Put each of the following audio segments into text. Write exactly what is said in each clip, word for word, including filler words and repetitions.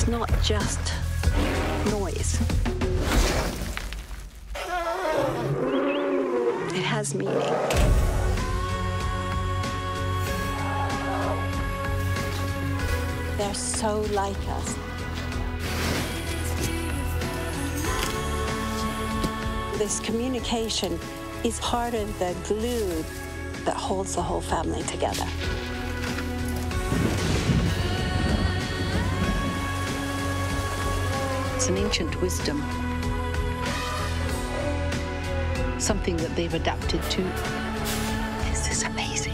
not just noise. It has meaning. They're so like us. This communication is part of the glue that holds the whole family together. It's an ancient wisdom, something that they've adapted to. This is amazing.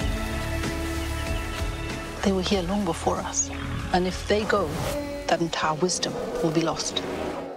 They were here long before us, and if they go, that entire wisdom will be lost.